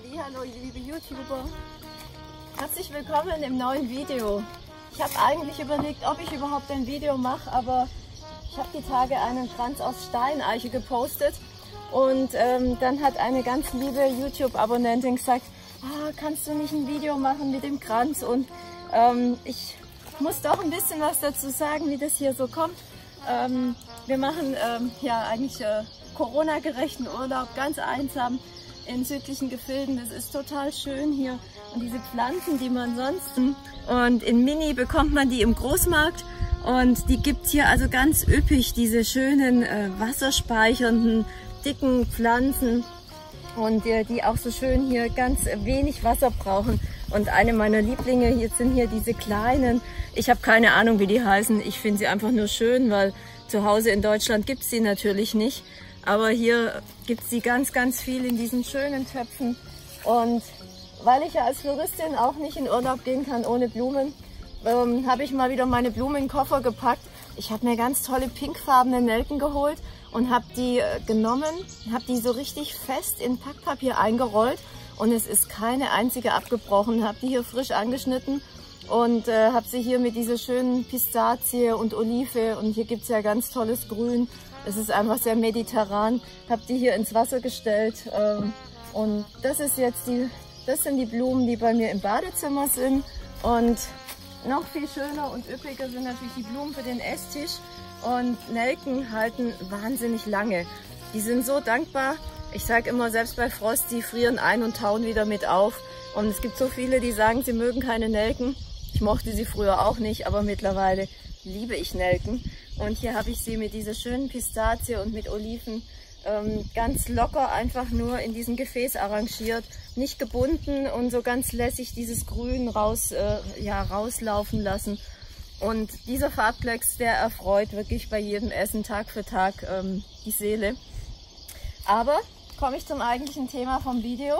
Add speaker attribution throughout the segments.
Speaker 1: Hallihallo, liebe YouTuber. Herzlich willkommen im neuen Video. Ich habe eigentlich überlegt, ob ich überhaupt ein Video mache, aber ich habe die Tage einen Kranz aus Steineiche gepostet und dann hat eine ganz liebe YouTube-Abonnentin gesagt, kannst du nicht ein Video machen mit dem Kranz? Und ich muss doch ein bisschen was dazu sagen, wie das hier so kommt. Wir machen ja eigentlich Corona-gerechten Urlaub, ganz einsam in südlichen Gefilden. Das ist total schön hier. Und diese Pflanzen, die man sonst... Und in Mini bekommt man die im Großmarkt. Und die gibt es hier also ganz üppig, diese schönen wasserspeichernden, dicken Pflanzen. Und die auch so schön hier ganz wenig Wasser brauchen. Und eine meiner Lieblinge hier sind hier diese kleinen, ich habe keine Ahnung, wie die heißen. Ich finde sie einfach nur schön, weil zu Hause in Deutschland gibt es sie natürlich nicht. Aber hier gibt es sie ganz, ganz viel in diesen schönen Töpfen. Und weil ich ja als Floristin auch nicht in Urlaub gehen kann ohne Blumen, habe ich mal wieder meine Blumen in den Koffer gepackt. Ich habe mir ganz tolle pinkfarbene Nelken geholt und habe die genommen, habe die so richtig fest in Packpapier eingerollt und es ist keine einzige abgebrochen. Habe die hier frisch angeschnitten und habe sie hier mit dieser schönen Pistazie und Olive, und hier gibt es ja ganz tolles Grün. Es ist einfach sehr mediterran. Habe die hier ins Wasser gestellt und das sind die Blumen, die bei mir im Badezimmer sind. Und noch viel schöner und üppiger sind natürlich die Blumen für den Esstisch. Und Nelken halten wahnsinnig lange. Die sind so dankbar. Ich sage immer, selbst bei Frost, die frieren ein und tauen wieder mit auf. Und es gibt so viele, die sagen, sie mögen keine Nelken. Ich mochte sie früher auch nicht, aber mittlerweile liebe ich Nelken. Und hier habe ich sie mit dieser schönen Pistazie und mit Oliven ganz locker einfach nur in diesem Gefäß arrangiert, nicht gebunden und so ganz lässig dieses Grün rauslaufen lassen. Und dieser Farbklecks, der erfreut wirklich bei jedem Essen Tag für Tag die Seele. Aber komme ich zum eigentlichen Thema vom Video.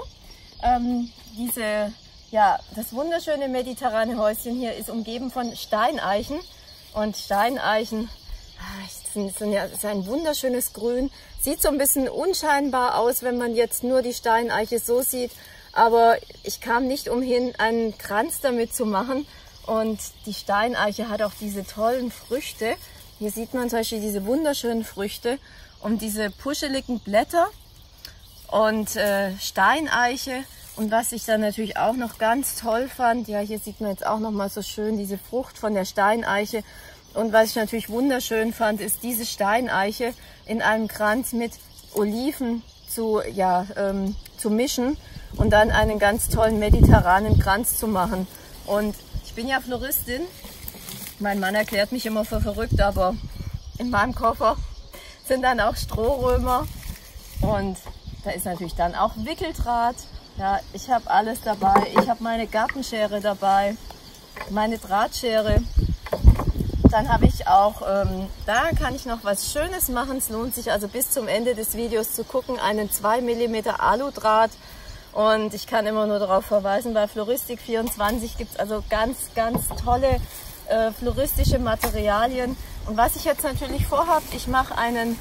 Speaker 1: Das wunderschöne mediterrane Häuschen hier ist umgeben von Steineichen. Und Steineichen ist ein wunderschönes Grün. Sieht so ein bisschen unscheinbar aus, wenn man jetzt nur die Steineiche so sieht. Aber ich kam nicht umhin, einen Kranz damit zu machen. Und die Steineiche hat auch diese tollen Früchte. Hier sieht man zum Beispiel diese wunderschönen Früchte und diese puscheligen Blätter und Steineiche. Und was ich dann natürlich auch noch ganz toll fand, ja, hier sieht man jetzt auch noch mal so schön diese Frucht von der Steineiche. Und was ich natürlich wunderschön fand, ist diese Steineiche in einem Kranz mit Oliven zu mischen und dann einen ganz tollen mediterranen Kranz zu machen. Und ich bin ja Floristin. Mein Mann erklärt mich immer für verrückt, aber in meinem Koffer sind dann auch Strohrömer und da ist natürlich dann auch Wickeldraht. Ja, ich habe alles dabei. Ich habe meine Gartenschere dabei, meine Drahtschere. Dann habe ich auch, da kann ich noch was Schönes machen. Es lohnt sich also bis zum Ende des Videos zu gucken, einen 2 mm Aludraht. Und ich kann immer nur darauf verweisen, bei Floristik24 gibt es also ganz, ganz tolle floristische Materialien. Und was ich jetzt natürlich vorhabe, ich mache einen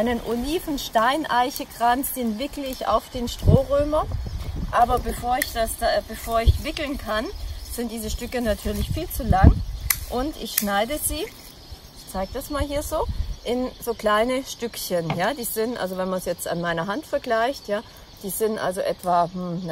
Speaker 1: Oliven-Steineiche-Kranz, den wickle ich auf den Strohrömer. Aber bevor ich wickeln kann, sind diese Stücke natürlich viel zu lang. Und ich schneide sie, ich zeige das mal hier so, in so kleine Stückchen. Ja, die sind, also wenn man es jetzt an meiner Hand vergleicht, ja, die sind also etwa,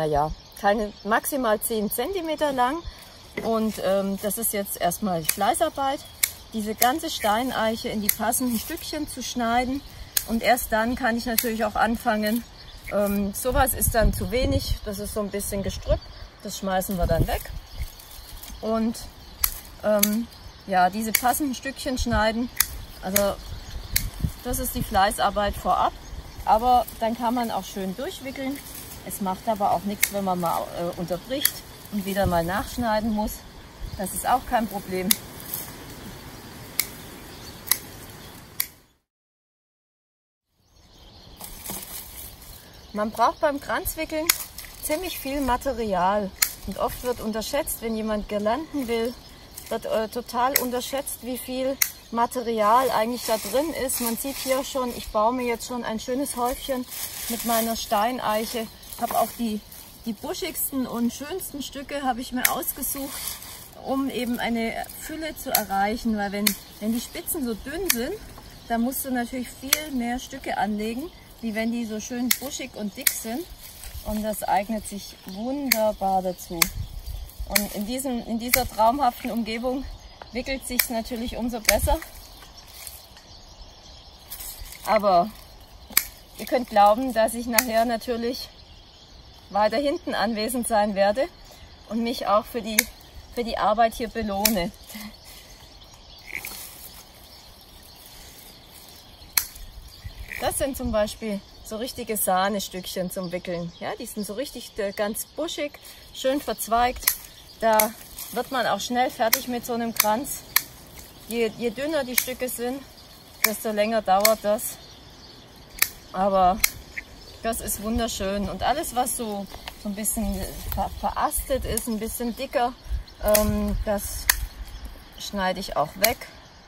Speaker 1: maximal 10 cm lang. Und das ist jetzt erstmal Fleißarbeit, diese ganze Steineiche in die passenden Stückchen zu schneiden. Und erst dann kann ich natürlich auch anfangen. Sowas ist dann zu wenig, das ist so ein bisschen Gestrüpp, das schmeißen wir dann weg. Und diese passenden Stückchen schneiden, also das ist die Fleißarbeit vorab, aber dann kann man auch schön durchwickeln. Es macht aber auch nichts, wenn man mal unterbricht und wieder mal nachschneiden muss. Das ist auch kein Problem. Man braucht beim Kranzwickeln ziemlich viel Material und oft wird unterschätzt, wenn jemand Girlanden will, wird total unterschätzt, wie viel Material eigentlich da drin ist. Man sieht hier schon, ich baue mir jetzt schon ein schönes Häufchen mit meiner Steineiche. Habe auch die die buschigsten und schönsten Stücke habe ich mir ausgesucht, um eben eine Fülle zu erreichen, weil wenn die Spitzen so dünn sind, dann musst du natürlich viel mehr Stücke anlegen, wie wenn die so schön buschig und dick sind. Und das eignet sich wunderbar dazu. Und in dieser traumhaften Umgebung wickelt sich es natürlich umso besser. Aber ihr könnt glauben, dass ich nachher natürlich weiter hinten anwesend sein werde und mich auch für die Arbeit hier belohne. Das sind zum Beispiel so richtige Sahnestückchen zum Wickeln. Ja, die sind so richtig ganz buschig, schön verzweigt. Da wird man auch schnell fertig mit so einem Kranz. Je dünner die Stücke sind, desto länger dauert das. Aber das ist wunderschön. Und alles, was so ein bisschen verastet ist, ein bisschen dicker, das schneide ich auch weg.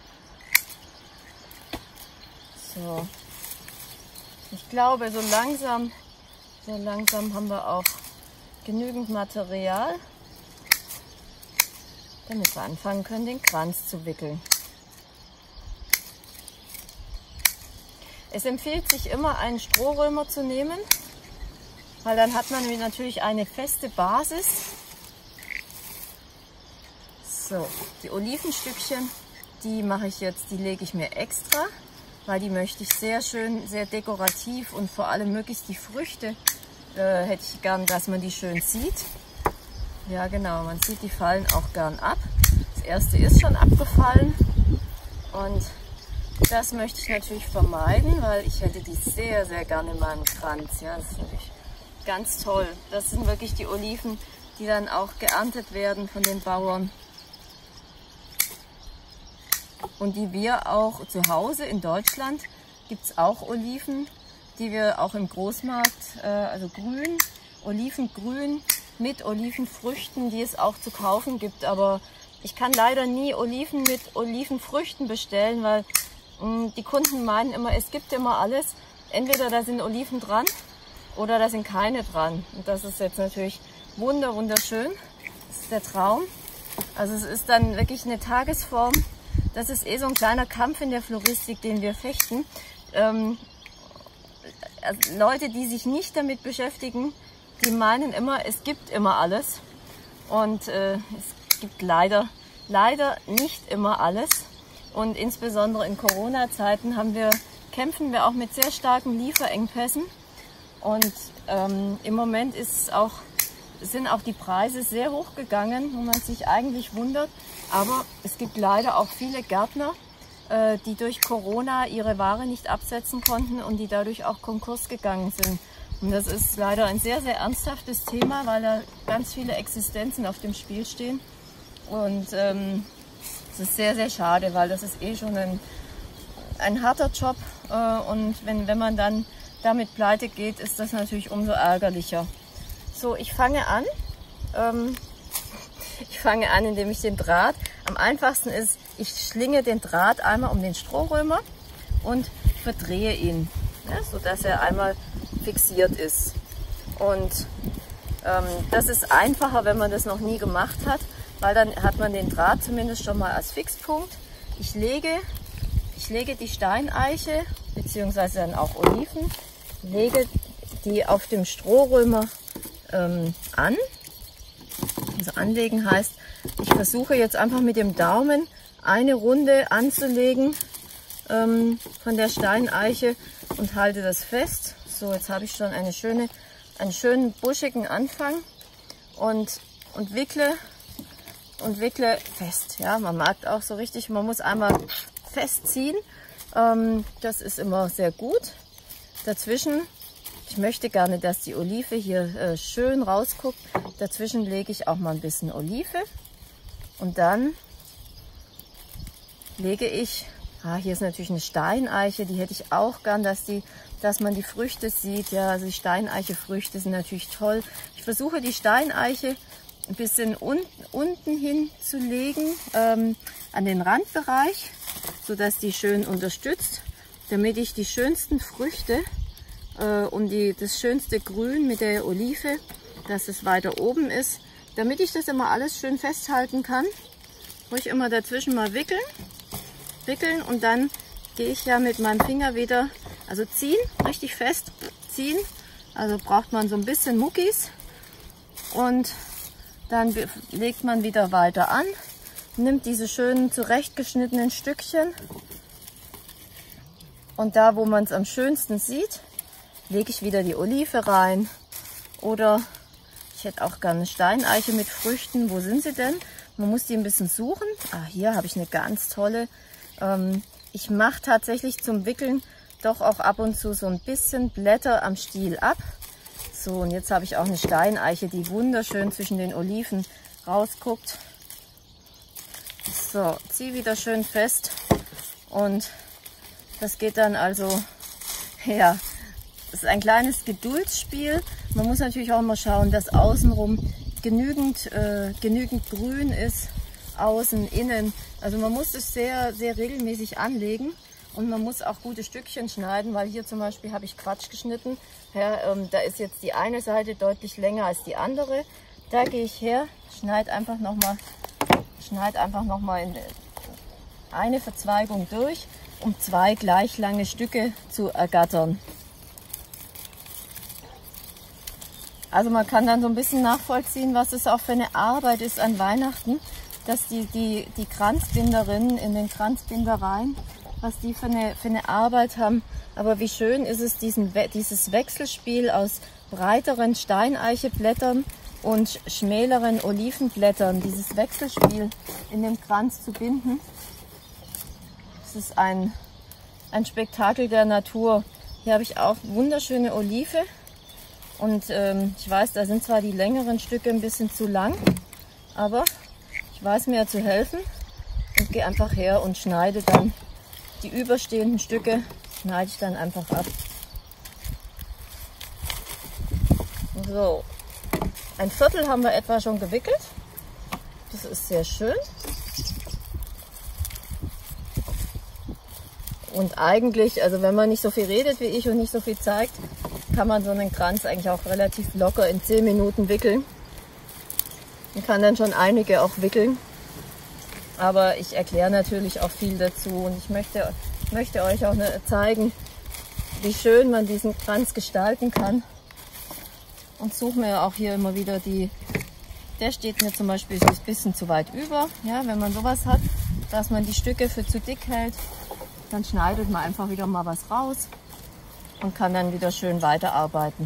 Speaker 1: So. Ich glaube, so langsam haben wir auch genügend Material, damit wir anfangen können, den Kranz zu wickeln. Es empfiehlt sich immer, einen Strohrömer zu nehmen, weil dann hat man natürlich eine feste Basis. So, die Olivenstückchen, die lege ich mir extra, weil die möchte ich sehr schön, sehr dekorativ und vor allem möglichst die Früchte hätte ich gern, dass man die schön sieht. Ja genau, man sieht die fallen auch gern ab. Das erste ist schon abgefallen und das möchte ich natürlich vermeiden, weil ich hätte die sehr, sehr gerne in meinem Kranz. Ja, das ist natürlich ganz toll. Das sind wirklich die Oliven, die dann auch geerntet werden von den Bauern. Und die wir auch zu Hause in Deutschland, gibt es auch Oliven, die wir auch im Großmarkt, also grün, Olivengrün mit Olivenfrüchten, die es auch zu kaufen gibt. Aber ich kann leider nie Oliven mit Olivenfrüchten bestellen, weil die Kunden meinen immer, es gibt immer alles. Entweder da sind Oliven dran oder da sind keine dran. Und das ist jetzt natürlich wunderschön. Das ist der Traum. Also es ist dann wirklich eine Tagesform. Das ist so ein kleiner Kampf in der Floristik, den wir fechten. Also Leute, die sich nicht damit beschäftigen, die meinen immer, es gibt immer alles. Und es gibt leider nicht immer alles. Und insbesondere in Corona-Zeiten kämpfen wir auch mit sehr starken Lieferengpässen. Und im Moment sind auch die Preise sehr hoch gegangen, wo man sich eigentlich wundert. Aber es gibt leider auch viele Gärtner, die durch Corona ihre Ware nicht absetzen konnten und die dadurch auch Konkurs gegangen sind. Und das ist leider ein sehr, sehr ernsthaftes Thema, weil da ganz viele Existenzen auf dem Spiel stehen. Und es ist sehr, sehr schade, weil das ist schon ein harter Job. Und wenn man dann damit pleite geht, ist das natürlich umso ärgerlicher. So, ich fange an. Indem ich den Draht, am einfachsten ist, ich schlinge den Draht einmal um den Strohrömer und verdrehe ihn, ja, sodass er einmal fixiert ist. Und das ist einfacher, wenn man das noch nie gemacht hat, weil dann hat man den Draht zumindest schon mal als Fixpunkt. Ich lege die Steineiche bzw. dann auch Oliven, lege die auf dem Strohrömer an. Also anlegen heißt, ich versuche jetzt einfach mit dem Daumen eine Runde anzulegen von der Steineiche und halte das fest. So, jetzt habe ich schon einen schönen buschigen Anfang und wickle fest. Ja, man merkt auch so richtig, man muss einmal festziehen. Das ist immer sehr gut. Dazwischen, ich möchte gerne, dass die Olive hier schön rausguckt. Dazwischen lege ich auch mal ein bisschen Olive. Und dann lege ich, hier ist natürlich eine Steineiche, die hätte ich auch gern, dass man die Früchte sieht. Ja, also die Steineiche-Früchte sind natürlich toll. Ich versuche die Steineiche ein bisschen unten hin zu legen, an den Randbereich, sodass die schön unterstützt, damit ich die schönsten Früchte und das schönste Grün mit der Olive dass es weiter oben ist. Damit ich das immer alles schön festhalten kann, muss ich immer dazwischen mal wickeln und dann gehe ich ja mit meinem Finger wieder, also ziehen, richtig fest ziehen. Also braucht man so ein bisschen Muckis und dann legt man wieder weiter an, nimmt diese schönen zurechtgeschnittenen Stückchen und da, wo man es am schönsten sieht, lege ich wieder die Olive rein. Oder ich hätte auch gerne eine Steineiche mit Früchten. Wo sind sie denn? Man muss die ein bisschen suchen. Ah, hier habe ich eine ganz tolle. Ich mache tatsächlich zum Wickeln doch auch ab und zu so ein bisschen Blätter am Stiel ab. So, und jetzt habe ich auch eine Steineiche, die wunderschön zwischen den Oliven rausguckt. So, ziehe wieder schön fest und das geht dann also, ja, das ist ein kleines Geduldsspiel. Man muss natürlich auch immer schauen, dass außenrum genügend grün ist, außen, innen. Also man muss es sehr, sehr regelmäßig anlegen. Und man muss auch gute Stückchen schneiden, weil hier zum Beispiel habe ich Quatsch geschnitten. Ja, da ist jetzt die eine Seite deutlich länger als die andere. Da gehe ich her, schneide einfach nochmal in eine Verzweigung durch, um 2 gleich lange Stücke zu ergattern. Also man kann dann so ein bisschen nachvollziehen, was es auch für eine Arbeit ist an Weihnachten, dass die Kranzbinderinnen in den Kranzbindereien, was die für eine Arbeit haben. Aber wie schön ist es, dieses Wechselspiel aus breiteren Steineicheblättern und schmäleren Olivenblättern, dieses Wechselspiel in dem Kranz zu binden. Das ist ein Spektakel der Natur. Hier habe ich auch wunderschöne Olive und ich weiß, da sind zwar die längeren Stücke ein bisschen zu lang, aber ich weiß mir zu helfen und gehe einfach her und schneide dann die überstehenden Stücke, schneide ich dann einfach ab. So, ein Viertel haben wir etwa schon gewickelt. Das ist sehr schön. Und eigentlich, also wenn man nicht so viel redet wie ich und nicht so viel zeigt, kann man so einen Kranz eigentlich auch relativ locker in 10 Minuten wickeln. Man kann dann schon einige auch wickeln. Aber ich erkläre natürlich auch viel dazu und ich möchte euch auch zeigen, wie schön man diesen Kranz gestalten kann. Und suche mir auch hier immer wieder der steht mir zum Beispiel so ein bisschen zu weit über. Ja, wenn man sowas hat, dass man die Stücke für zu dick hält, dann schneidet man einfach wieder mal was raus und kann dann wieder schön weiterarbeiten.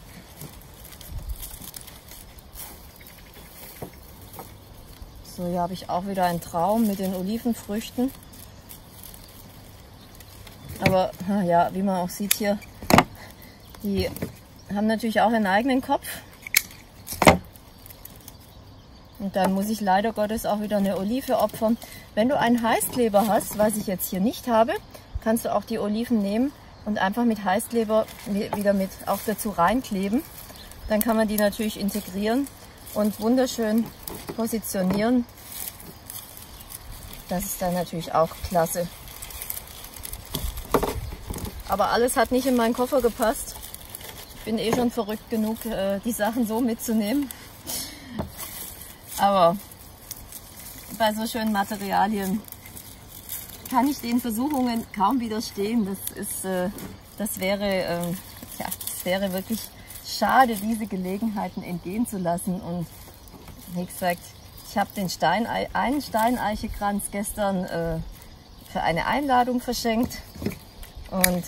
Speaker 1: So, hier habe ich auch wieder einen Traum mit den Olivenfrüchten. Aber ja, wie man auch sieht hier, die haben natürlich auch einen eigenen Kopf. Und dann muss ich leider Gottes auch wieder eine Olive opfern. Wenn du einen Heißkleber hast, was ich jetzt hier nicht habe, kannst du auch die Oliven nehmen und einfach mit Heißkleber wieder mit auch dazu reinkleben. Dann kann man die natürlich integrieren und wunderschön positionieren. Das ist dann natürlich auch klasse. Aber alles hat nicht in meinen Koffer gepasst. Ich bin eh schon verrückt genug, die Sachen so mitzunehmen. Aber bei so schönen Materialien kann ich den Versuchungen kaum widerstehen. Das wäre wirklich schade, diese Gelegenheiten entgehen zu lassen. Und wie gesagt, ich habe den einen Steineichekranz gestern für eine Einladung verschenkt. Und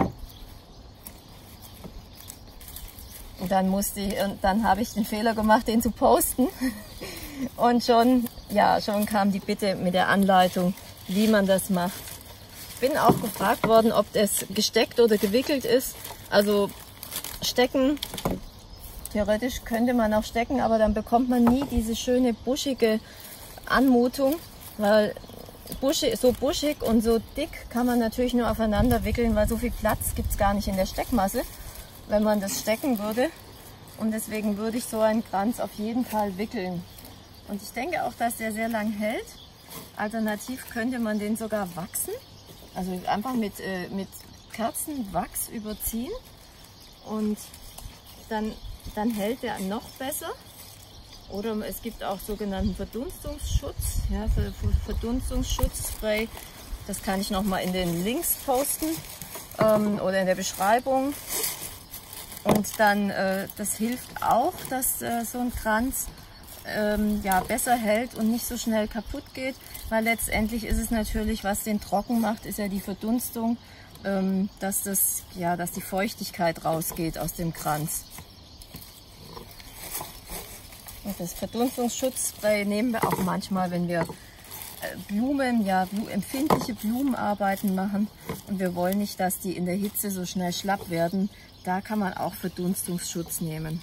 Speaker 1: dann habe ich den Fehler gemacht, den zu posten. Und schon kam die Bitte mit der Anleitung, wie man das macht. Ich bin auch gefragt worden, ob das gesteckt oder gewickelt ist. Also stecken, theoretisch könnte man auch stecken, aber dann bekommt man nie diese schöne buschige Anmutung, weil so buschig und so dick kann man natürlich nur aufeinander wickeln, weil so viel Platz gibt es gar nicht in der Steckmasse, wenn man das stecken würde. Und deswegen würde ich so einen Kranz auf jeden Fall wickeln. Und ich denke auch, dass der sehr lang hält. Alternativ könnte man den sogar wachsen, also einfach mit Kerzenwachs überziehen und dann dann hält der noch besser. Oder es gibt auch sogenannten Verdunstungsschutz, ja, für Verdunstungsschutzspray. Das kann ich nochmal in den Links posten oder in der Beschreibung. Und dann, das hilft auch, dass so ein Kranz ja, besser hält und nicht so schnell kaputt geht, weil letztendlich ist es natürlich, was den trocken macht, ist ja die Verdunstung, dass die Feuchtigkeit rausgeht aus dem Kranz. Und das Verdunstungsschutzspray nehmen wir auch manchmal, wenn wir Blumen, ja, empfindliche Blumenarbeiten machen und wir wollen nicht, dass die in der Hitze so schnell schlapp werden. Da kann man auch Verdunstungsschutz nehmen.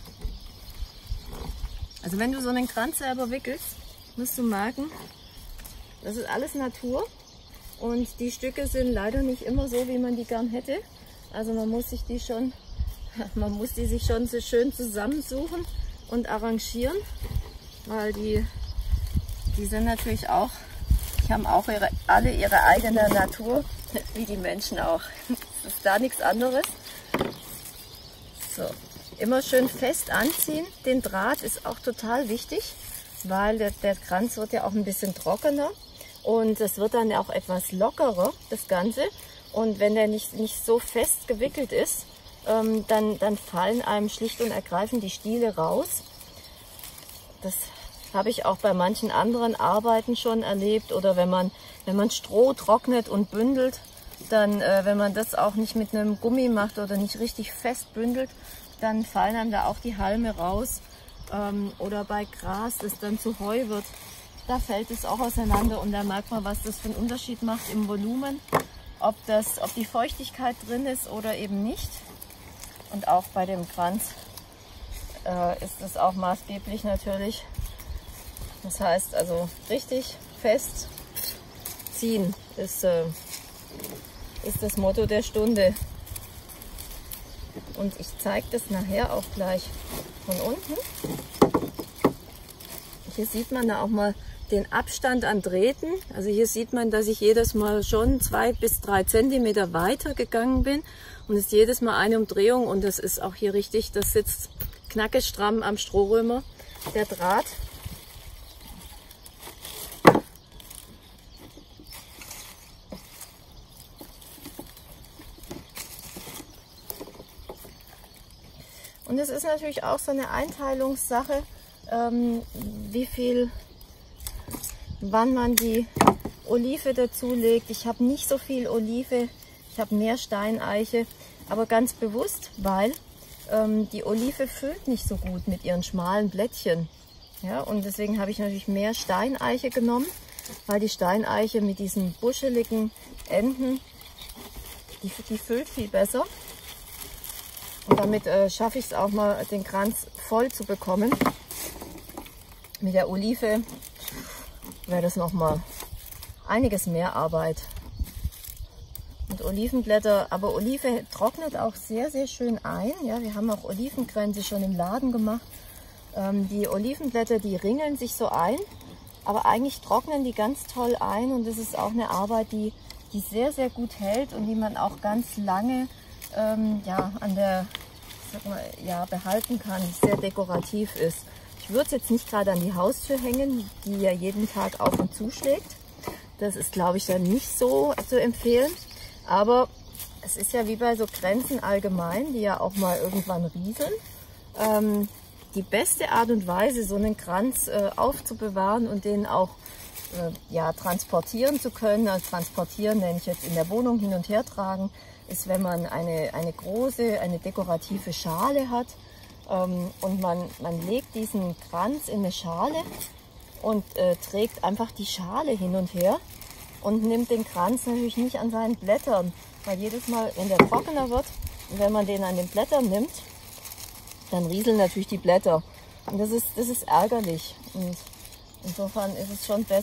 Speaker 1: Also wenn du so einen Kranz selber wickelst, musst du merken, das ist alles Natur und die Stücke sind leider nicht immer so, wie man die gern hätte. Also man muss die sich schon so schön zusammensuchen und arrangieren, weil die sind natürlich auch, die haben auch alle ihre eigene Natur, wie die Menschen auch. Das ist da nichts anderes. So. Immer schön fest anziehen. Den Draht ist auch total wichtig, weil der Kranz wird ja auch ein bisschen trockener und es wird dann auch etwas lockerer, das Ganze. Und wenn der nicht so fest gewickelt ist, dann fallen einem schlicht und ergreifend die Stiele raus. Das habe ich auch bei manchen anderen Arbeiten schon erlebt. Oder wenn man Stroh trocknet und bündelt, dann, wenn man das auch nicht mit einem Gummi macht oder nicht richtig fest bündelt, dann fallen einem da auch die Halme raus. Oder bei Gras, das dann zu Heu wird, da fällt es auch auseinander und da merkt man, was das für einen Unterschied macht im Volumen, ob die Feuchtigkeit drin ist oder eben nicht. Und auch bei dem Kranz ist es auch maßgeblich natürlich. Das heißt also richtig fest ziehen ist das Motto der Stunde. Und ich zeige das nachher auch gleich von unten. Hier sieht man da auch mal den Abstand an Drähten. Also hier sieht man, dass ich jedes Mal schon 2 bis 3 Zentimeter weiter gegangen bin. Und es ist jedes Mal eine Umdrehung und das ist auch hier richtig, das sitzt knackestramm am Strohrömer, der Draht. Und es ist natürlich auch so eine Einteilungssache, wann man die Olive dazulegt. Ich habe nicht so viel Olive, ich habe mehr Steineiche, aber ganz bewusst, weil die Olive füllt nicht so gut mit ihren schmalen Blättchen. Ja, und deswegen habe ich natürlich mehr Steineiche genommen, weil die Steineiche mit diesen buscheligen Enden, die füllt viel besser. Und damit schaffe ich es auch mal, den Kranz voll zu bekommen. Mit der Olive wäre das nochmal einiges mehr Arbeit. Und Olivenblätter, aber Olive trocknet auch sehr, sehr schön ein. Ja, wir haben auch Olivenkränze schon im Laden gemacht. Die Olivenblätter, die ringeln sich so ein, aber eigentlich trocknen die ganz toll ein. Und das ist auch eine Arbeit, die sehr, sehr gut hält und die man auch ganz lange behalten kann, sehr dekorativ ist. Ich würde es jetzt nicht gerade an die Haustür hängen, die ja jeden Tag auf und zuschlägt. Das ist, glaube ich, dann nicht so zu empfehlen. Aber es ist ja wie bei so Kränzen allgemein, die ja auch mal irgendwann rieseln. Die beste Art und Weise, so einen Kranz aufzubewahren und den auch transportieren zu können, also transportieren nenne ich jetzt in der Wohnung hin und her tragen, ist, wenn man eine große, eine dekorative Schale hat und man legt diesen Kranz in eine Schale und trägt einfach die Schale hin und her und nimmt den Kranz natürlich nicht an seinen Blättern, weil jedes Mal, wenn der trockener wird und wenn man den an den Blättern nimmt, dann rieseln natürlich die Blätter und das ist ärgerlich und insofern ist es schon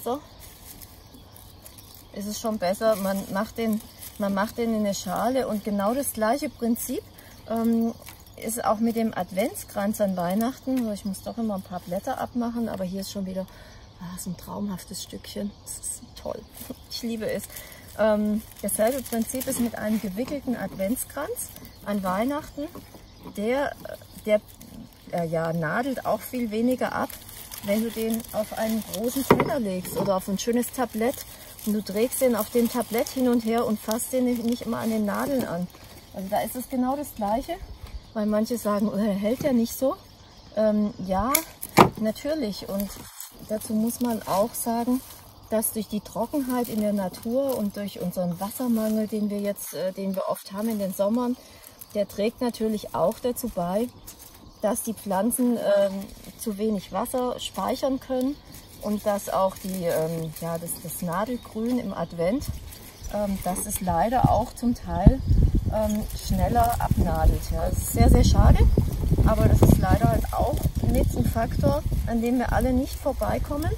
Speaker 1: besser, man macht den in eine Schale und genau das gleiche Prinzip ist auch mit dem Adventskranz an Weihnachten. Ich muss doch immer ein paar Blätter abmachen, aber hier ist schon wieder so ein traumhaftes Stückchen. Das ist toll, ich liebe es. Dasselbe Prinzip ist mit einem gewickelten Adventskranz an Weihnachten. Der ja, nadelt auch viel weniger ab, wenn du den auf einen großen Teller legst oder auf ein schönes Tablett und du drehst den auf dem Tablett hin und her und fasst den nicht immer an den Nadeln an. Also da ist es genau das Gleiche, weil manche sagen, oh, er hält ja nicht so. Ja, natürlich, und dazu muss man auch sagen, dass durch die Trockenheit in der Natur und durch unseren Wassermangel, den wir oft haben in den Sommern, der trägt natürlich auch dazu bei, dass die Pflanzen zu wenig Wasser speichern können und dass auch das Nadelgrün im Advent, dass es leider auch zum Teil schneller abnadelt. Ja. Das ist sehr, sehr schade, aber das ist leider halt auch mit ein Faktor, an dem wir alle nicht vorbeikommen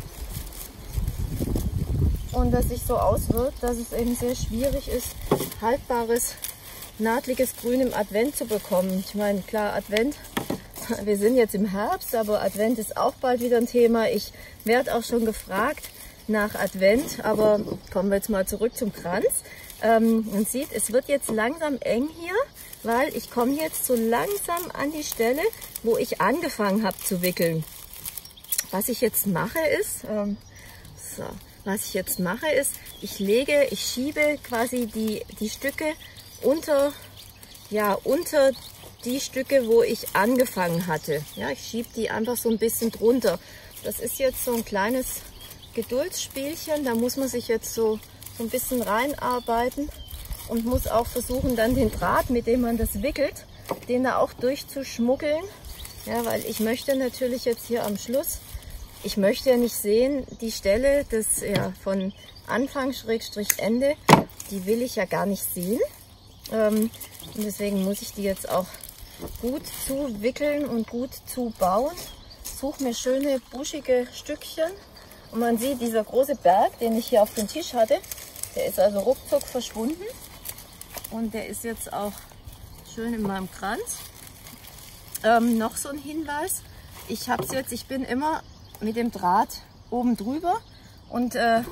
Speaker 1: und das sich so auswirkt, dass es eben sehr schwierig ist, haltbares, nadliges Grün im Advent zu bekommen. Ich meine, klar, Advent, wir sind jetzt im Herbst, aber Advent ist auch bald wieder ein Thema. Ich werde auch schon gefragt nach Advent, aber kommen wir jetzt mal zurück zum Kranz. Man sieht, es wird jetzt langsam eng hier, weil ich komme jetzt so langsam an die Stelle, wo ich angefangen habe zu wickeln. Was ich jetzt mache ist, ich schiebe quasi die Stücke unter die Stücke, wo ich angefangen hatte. Ja, ich schiebe die einfach so ein bisschen drunter. Das ist jetzt so ein kleines Geduldsspielchen. Da muss man sich jetzt so ein bisschen reinarbeiten und muss auch versuchen, dann den Draht, mit dem man das wickelt, den da auch durchzuschmuggeln. Ja, weil ich möchte natürlich jetzt hier am Schluss, ich möchte ja nicht sehen, die Stelle von Anfang / Ende, die will ich ja gar nicht sehen. Und deswegen muss ich die jetzt auch gut zuwickeln und gut zubauen. Suche mir schöne buschige Stückchen. Und man sieht, dieser große Berg, den ich hier auf dem Tisch hatte, der ist also ruckzuck verschwunden. Und der ist jetzt auch schön in meinem Kranz. Noch so ein Hinweis. Ich bin immer mit dem Draht oben drüber. Und da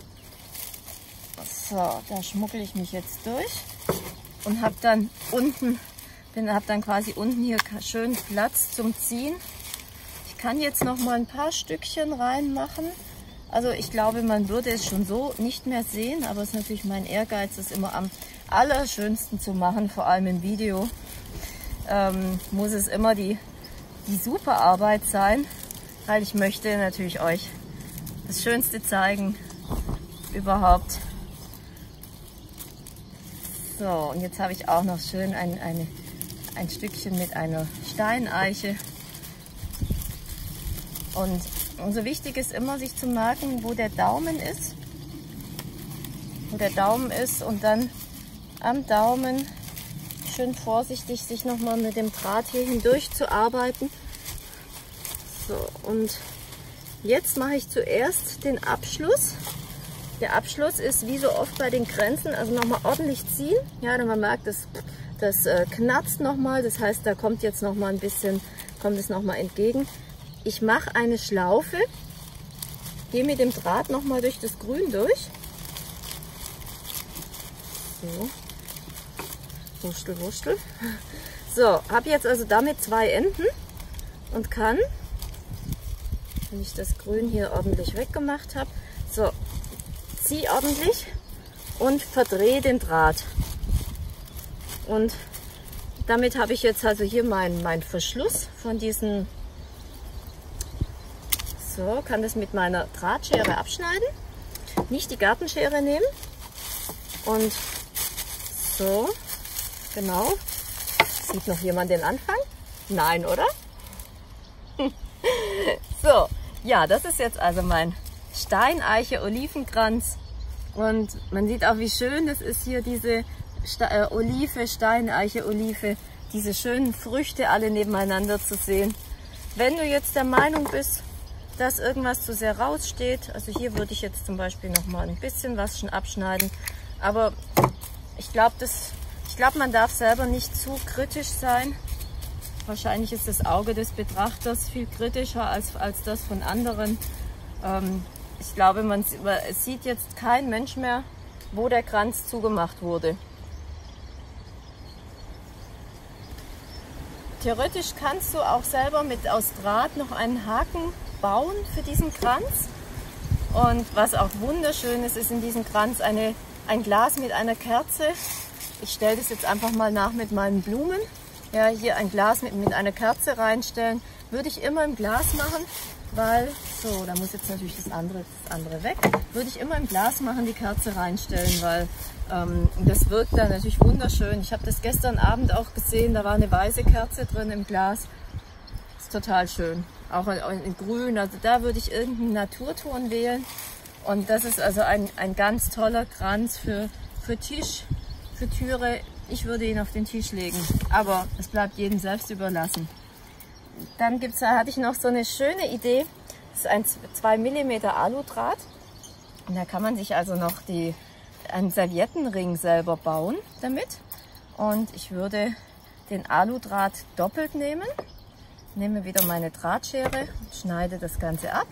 Speaker 1: schmuggle ich mich jetzt durch. Und habe dann quasi unten hier schön Platz zum Ziehen. Ich kann jetzt noch mal ein paar Stückchen reinmachen. Also ich glaube, man würde es schon so nicht mehr sehen, aber es ist natürlich mein Ehrgeiz, es immer am allerschönsten zu machen, vor allem im Video. Muss es immer die super Arbeit sein, weil ich möchte natürlich euch das Schönste zeigen überhaupt. So, und jetzt habe ich auch noch schön ein Stückchen mit einer Steineiche. Und so wichtig ist immer, sich zu merken, wo der Daumen ist. Und dann am Daumen schön vorsichtig sich nochmal mit dem Draht hier hindurch zu arbeiten. So, und jetzt mache ich zuerst den Abschluss. Der Abschluss ist wie so oft bei den Kränzen, also nochmal ordentlich ziehen. Ja, denn man merkt, das knarzt nochmal, das heißt, da kommt jetzt nochmal ein bisschen, kommt es nochmal entgegen. Ich mache eine Schlaufe, gehe mit dem Draht nochmal durch das Grün durch. So, Wurstel, Wurstel. So, habe jetzt also damit 2 Enden und kann, wenn ich das Grün hier ordentlich weggemacht habe, so, ziehe ordentlich und verdrehe den Draht. Und damit habe ich jetzt also hier mein Verschluss von diesen. So, kann das mit meiner Drahtschere abschneiden. Nicht die Gartenschere nehmen. Und so, genau. Sieht noch jemand den Anfang? Nein, oder? So, ja, das ist jetzt also mein Steineiche-Olivenkranz. Und man sieht auch, wie schön das ist hier, diese Steineiche-Olive, diese schönen Früchte alle nebeneinander zu sehen. Wenn du jetzt der Meinung bist, dass irgendwas zu sehr raussteht, also hier würde ich jetzt zum Beispiel noch mal ein bisschen was schon abschneiden, aber ich glaube, man darf selber nicht zu kritisch sein. Wahrscheinlich ist das Auge des Betrachters viel kritischer als das von anderen. Ich glaube, es sieht jetzt kein Mensch mehr, wo der Kranz zugemacht wurde. theoretisch kannst du auch selber aus Draht noch einen Haken bauen für diesen Kranz. Und was auch wunderschön ist, ist in diesem Kranz ein Glas mit einer Kerze. Ich stelle das jetzt einfach mal nach mit meinen Blumen. Ja, hier ein Glas mit einer Kerze reinstellen. Würde ich immer im Glas machen, weil, so, da muss jetzt natürlich das andere weg. Würde ich immer im Glas machen, die Kerze reinstellen, weil das wirkt dann natürlich wunderschön. Ich habe das gestern Abend auch gesehen, da war eine weiße Kerze drin im Glas. Ist total schön. Auch in grün, also da würde ich irgendeinen Naturton wählen. Und das ist also ein ganz toller Kranz für Tisch, für Türe. Ich würde ihn auf den Tisch legen, aber es bleibt jedem selbst überlassen. Dann hatte ich noch so eine schöne Idee. Das ist ein 2 mm Aludraht. Und da kann man sich also noch einen Serviettenring selber bauen damit. Und ich würde den Aludraht doppelt nehmen. Nehme wieder meine Drahtschere, schneide das Ganze ab.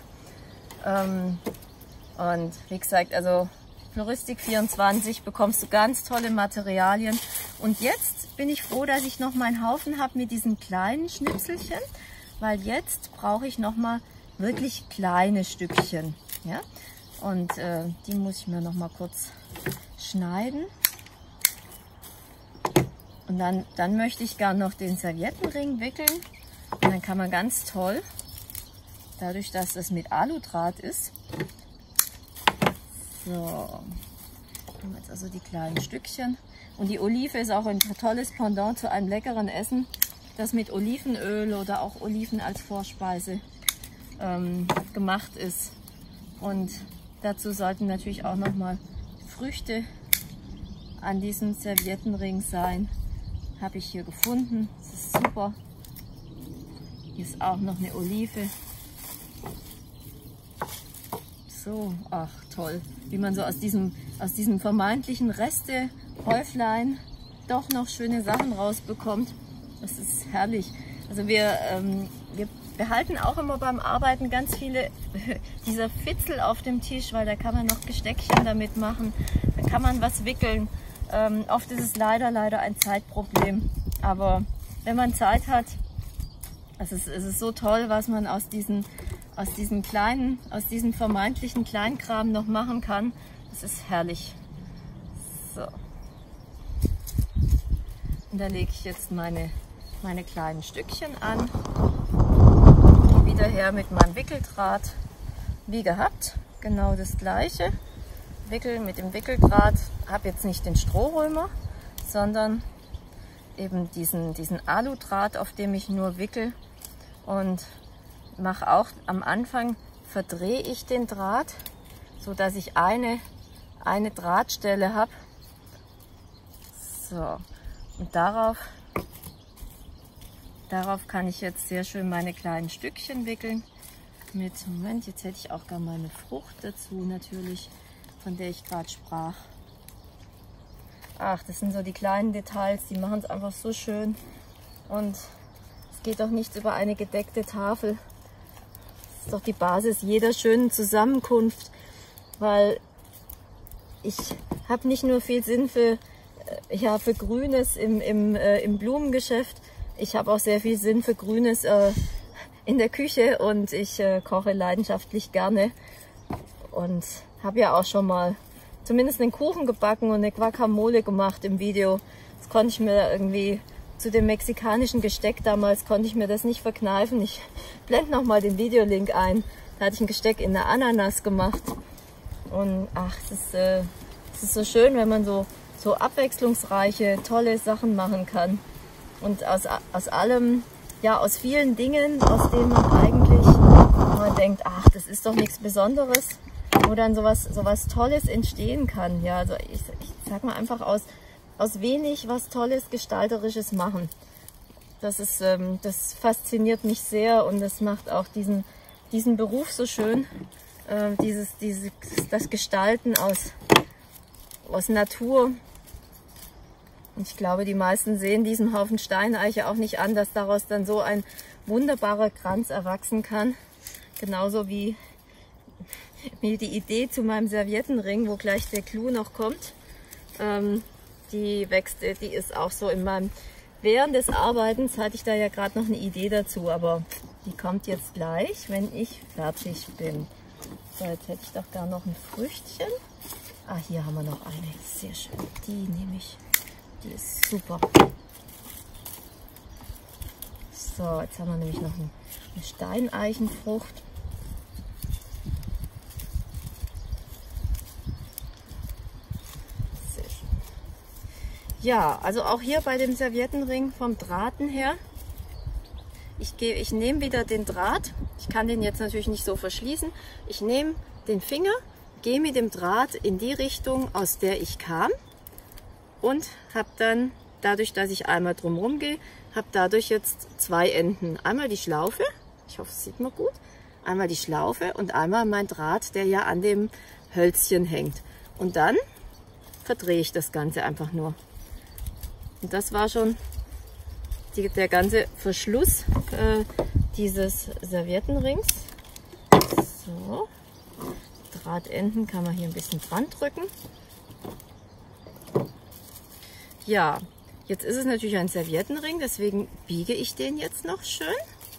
Speaker 1: Und wie gesagt, also Floristik 24 bekommst du ganz tolle Materialien. Und jetzt bin ich froh, dass ich noch meinen Haufen habe mit diesen kleinen Schnipselchen, weil jetzt brauche ich noch mal wirklich kleine Stückchen. Ja? Und die muss ich mir noch mal kurz schneiden. Und dann möchte ich gerne noch den Serviettenring wickeln. Und dann kann man ganz toll, dadurch, dass es mit Aludraht ist, so, haben wir jetzt also die kleinen Stückchen. Und die Olive ist auch ein tolles Pendant zu einem leckeren Essen, das mit Olivenöl oder auch Oliven als Vorspeise gemacht ist. Und dazu sollten natürlich auch nochmal Früchte an diesem Serviettenring sein. Habe ich hier gefunden. Das ist super. Hier ist auch noch eine Olive. So, ach toll, wie man so aus diesem vermeintlichen Restehäuflein doch noch schöne Sachen rausbekommt. Das ist herrlich. Also wir behalten auch immer beim Arbeiten ganz viele dieser Fitzel auf dem Tisch, weil da kann man noch Gesteckchen damit machen, da kann man was wickeln. Oft ist es leider ein Zeitproblem, aber wenn man Zeit hat, es ist so toll, was man aus diesem vermeintlichen Kleinkram noch machen kann. Das ist herrlich. So. Und da lege ich jetzt meine kleinen Stückchen an. Wieder her mit meinem Wickeldraht. Wie gehabt, genau das gleiche. Wickeln mit dem Wickeldraht. Habe jetzt nicht den Strohrömer, sondern eben diesen Aludraht, auf dem ich nur wickel. Und mache auch am Anfang, verdrehe ich den Draht, so dass ich eine Drahtstelle habe. So, und darauf kann ich jetzt sehr schön meine kleinen Stückchen wickeln. Moment, jetzt hätte ich auch gar meine Frucht dazu natürlich, von der ich gerade sprach. Ach, das sind so die kleinen Details, die machen es einfach so schön. Und es geht doch nichts über eine gedeckte Tafel. Das ist doch die Basis jeder schönen Zusammenkunft, weil ich habe nicht nur viel Sinn für Grünes im Blumengeschäft, ich habe auch sehr viel Sinn für Grünes in der Küche und ich koche leidenschaftlich gerne und habe ja auch schon mal zumindest einen Kuchen gebacken und eine Guacamole gemacht im Video. Das konnte ich mir irgendwie zu dem mexikanischen Gesteck damals, konnte ich mir das nicht verkneifen. Ich blende nochmal den Videolink ein. Da hatte ich ein Gesteck in der Ananas gemacht. Und ach, es ist so schön, wenn man so abwechslungsreiche, tolle Sachen machen kann. Und aus allem, ja, aus vielen Dingen, aus denen man eigentlich mal denkt, ach, das ist doch nichts Besonderes, wo dann sowas Tolles entstehen kann. Ja, also ich sag mal einfach aus wenig was Tolles, Gestalterisches machen. Das fasziniert mich sehr und das macht auch diesen Beruf so schön. Das Gestalten aus Natur. Und ich glaube, die meisten sehen diesen Haufen Steineiche auch nicht an, dass daraus dann so ein wunderbarer Kranz erwachsen kann. Genauso wie die Idee zu meinem Serviettenring, wo gleich der Clou noch kommt. Die ist auch so in meinem während des Arbeitens hatte ich da ja gerade noch eine Idee dazu, aber die kommt jetzt gleich, wenn ich fertig bin. So, jetzt hätte ich doch gar noch ein Früchtchen. Ah, hier haben wir noch eine. Sehr schön. Die nehme ich. Die ist super. So, jetzt haben wir nämlich noch eine Steineichenfrucht. Sehr schön. Ja, also auch hier bei dem Serviettenring vom Drahten her. Ich nehme wieder den Draht. Ich kann den jetzt natürlich nicht so verschließen. Ich nehme den Finger, gehe mit dem Draht in die Richtung, aus der ich kam, und habe dann, dadurch, dass ich einmal drumherum gehe, habe dadurch jetzt zwei Enden. Einmal die Schlaufe, ich hoffe, es sieht man gut, einmal die Schlaufe und einmal mein Draht, der ja an dem Hölzchen hängt. Und dann verdrehe ich das Ganze einfach nur. Und das war schon der ganze Verschluss dieses Serviettenrings. So, Drahtenden kann man hier ein bisschen dran drücken. Ja, jetzt ist es natürlich ein Serviettenring, deswegen biege ich den jetzt noch schön.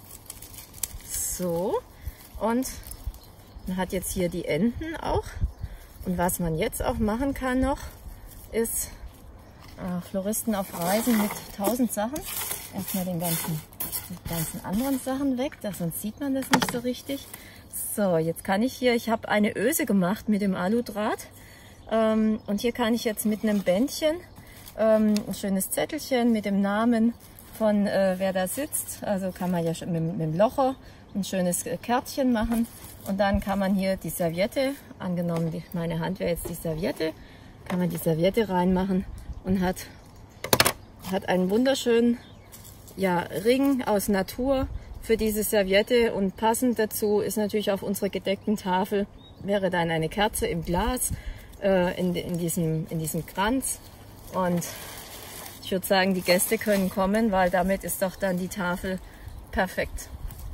Speaker 1: So, und man hat jetzt hier die Enden auch. Und was man jetzt auch machen kann noch, ist Floristen auf Reisen mit 1000 Sachen. Erstmal die ganzen anderen Sachen weg, sonst sieht man das nicht so richtig. So, jetzt kann ich hier, ich habe eine Öse gemacht mit dem Aludraht. Und hier kann ich jetzt mit einem Bändchen ein schönes Zettelchen mit dem Namen von wer da sitzt. Also kann man ja schon mit dem Locher ein schönes Kärtchen machen. Und dann kann man hier die Serviette, angenommen meine Hand wäre jetzt die Serviette, kann man die Serviette reinmachen und hat einen wunderschönen Ring aus Natur für diese Serviette. Und passend dazu ist natürlich auf unserer gedeckten Tafel, wäre dann eine Kerze im Glas in diesem Kranz. Und ich würde sagen, die Gäste können kommen, weil damit ist doch dann die Tafel perfekt.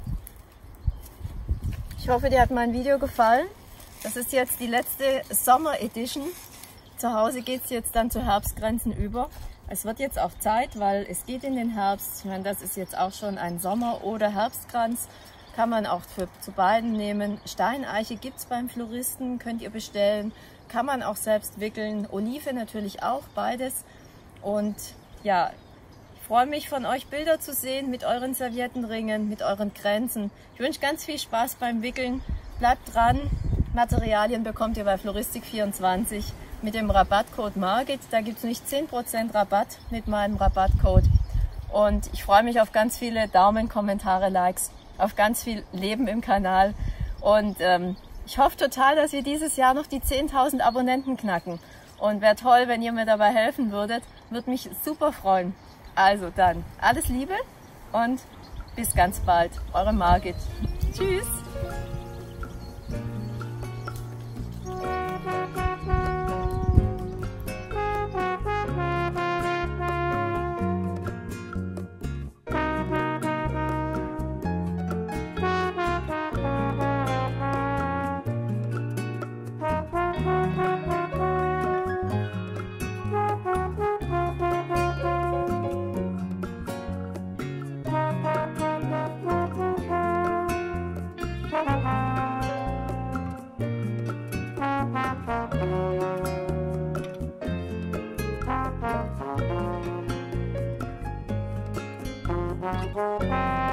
Speaker 1: Ich hoffe, dir hat mein Video gefallen. Das ist jetzt die letzte Sommer Edition. Zu Hause geht es jetzt dann zu Herbstgrenzen über. Es wird jetzt auch Zeit, weil es geht in den Herbst. Ich meine, das ist jetzt auch schon ein Sommer- oder Herbstkranz. Kann man auch zu beiden nehmen. Steineiche gibt es beim Floristen, könnt ihr bestellen. Kann man auch selbst wickeln. Olive natürlich auch, beides. Und ja, ich freue mich, von euch Bilder zu sehen mit euren Serviettenringen, mit euren Kränzen. Ich wünsche ganz viel Spaß beim Wickeln. Bleibt dran. Materialien bekommt ihr bei Floristik24 mit dem Rabattcode Margit. Da gibt es nicht 10% Rabatt mit meinem Rabattcode. Und ich freue mich auf ganz viele Daumen, Kommentare, Likes, auf ganz viel Leben im Kanal. Und ich hoffe total, dass wir dieses Jahr noch die 10.000 Abonnenten knacken. Und wäre toll, wenn ihr mir dabei helfen würdet. Würde mich super freuen. Also dann, alles Liebe und bis ganz bald. Eure Margit. Tschüss. Thank you.